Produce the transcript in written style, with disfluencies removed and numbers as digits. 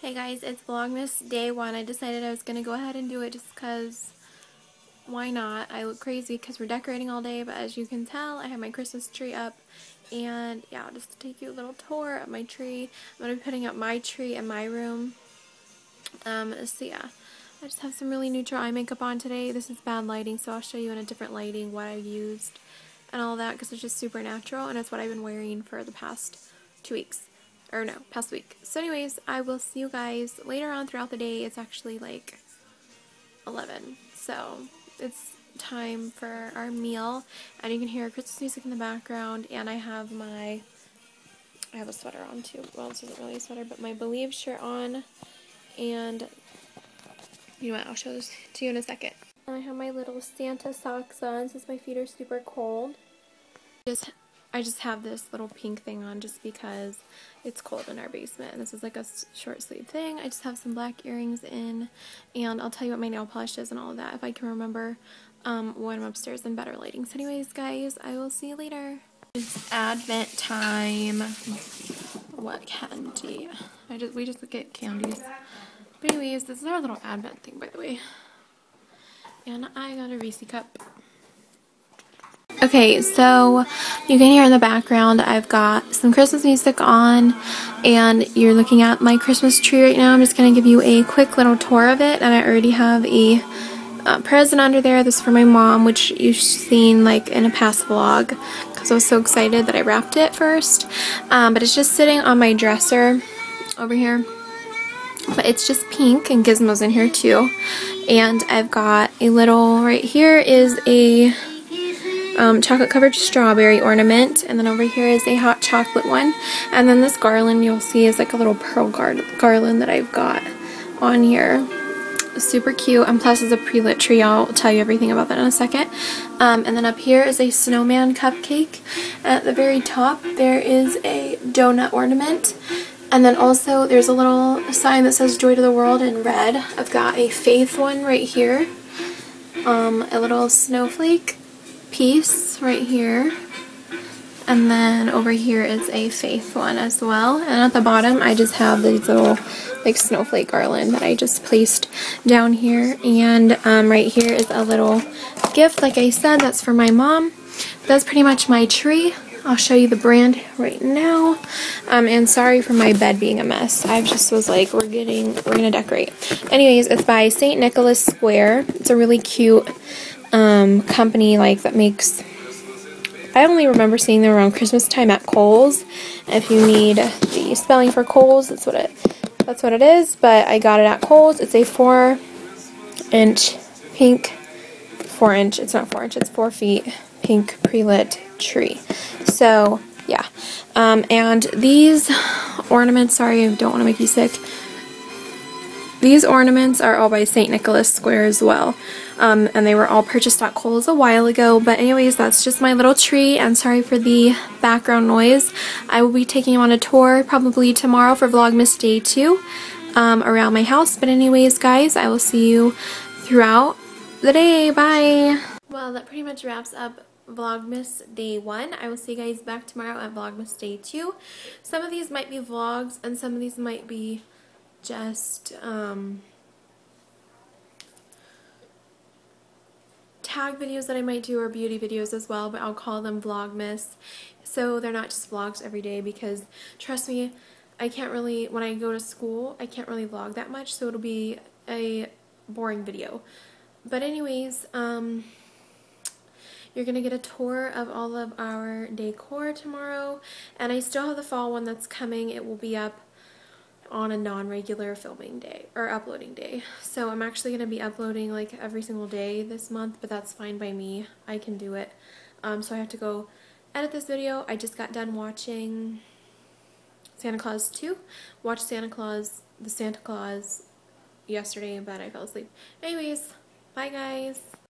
Hey guys, it's Vlogmas day 1. I decided I was going to go ahead and do it just because why not? I look crazy because we're decorating all day, but as you can tell, I have my Christmas tree up. And yeah, just to take you a little tour of my tree. I'm going to be putting up my tree in my room. So yeah, I just have some really neutral eye makeup on today. This is bad lighting, so I'll show you in a different lighting what I used and all that because it's just super natural and it's what I've been wearing for the past 2 weeks. Or no, past week. So anyways, I will see you guys later on throughout the day. It's actually like 11. So it's time for our meal. And you can hear Christmas music in the background. And I have a sweater on too. Well, this isn't really a sweater, but my Believe shirt on. And you know what, I'll show this to you in a second. And I have my little Santa socks on since my feet are super cold. I just have this little pink thing on just because it's cold in our basement, and this is like a short sleeve thing. I just have some black earrings in, and I'll tell you what my nail polish is and all of that if I can remember when I'm upstairs in better lighting. So anyways, guys, I will see you later. It's Advent time. What candy? We just get candies. But anyways, this is our little Advent thing, by the way. And I got a Reese cup. Okay, so you can hear in the background I've got some Christmas music on, and you're looking at my Christmas tree right now. I'm just going to give you a quick little tour of it, and I already have a present under there. This is for my mom, which you've seen like in a past vlog because I was so excited that I wrapped it first. But it's just sitting on my dresser over here. But it's just pink, and Gizmo's in here too. And I've got a little, right here is a chocolate covered strawberry ornament, and then over here is a hot chocolate one, and then this garland you'll see is like a little pearl garland that I've got on here. Super cute, and plus it's a pre-lit tree. I'll tell you everything about that in a second. And then up here is a snowman cupcake. At the very top there is a donut ornament, and then also there's a little sign that says Joy to the World in red. I've got a faith one right here, a little snowflake piece right here, and then over here is a faith one as well, and at the bottom I just have these little like snowflake garland that I just placed down here, and right here is a little gift, like I said, that's for my mom. That's pretty much my tree. I'll show you the brand right now, and sorry for my bed being a mess. I just was like, we're gonna decorate. Anyways, it's by St. Nicholas Square. It's a really cute company like that makes, I only remember seeing them around Christmas time at Kohl's. If you need the spelling for Kohl's, that's what it is, but I got it at Kohl's. It's a 4-inch pink, 4-inch, it's not 4-inch, it's 4 feet pink pre-lit tree. So yeah, and these ornaments, sorry, I don't want to make you sick. These ornaments are all by St. Nicholas Square as well, and they were all purchased at Kohl's a while ago. But anyways, that's just my little tree, and sorry for the background noise. I will be taking you on a tour probably tomorrow for Vlogmas Day 2 around my house. But anyways, guys, I will see you throughout the day. Bye! Well, that pretty much wraps up Vlogmas Day 1. I will see you guys back tomorrow at Vlogmas Day 2. Some of these might be vlogs, and some of these might be just tag videos that I might do, or beauty videos as well, but I'll call them Vlogmas, so they're not just vlogs every day, because trust me, I can't really, when I go to school, I can't really vlog that much, so it'll be a boring video. But anyways, you're gonna get a tour of all of our decor tomorrow, and I still have the fall one that's coming. It will be up on a non-regular filming day or uploading day. So I'm actually going to be uploading like every single day this month, but that's fine by me. I can do it. So I have to go edit this video. I just got done watching Santa Claus 2. Watched the Santa Claus yesterday, but I fell asleep. Anyways, bye guys.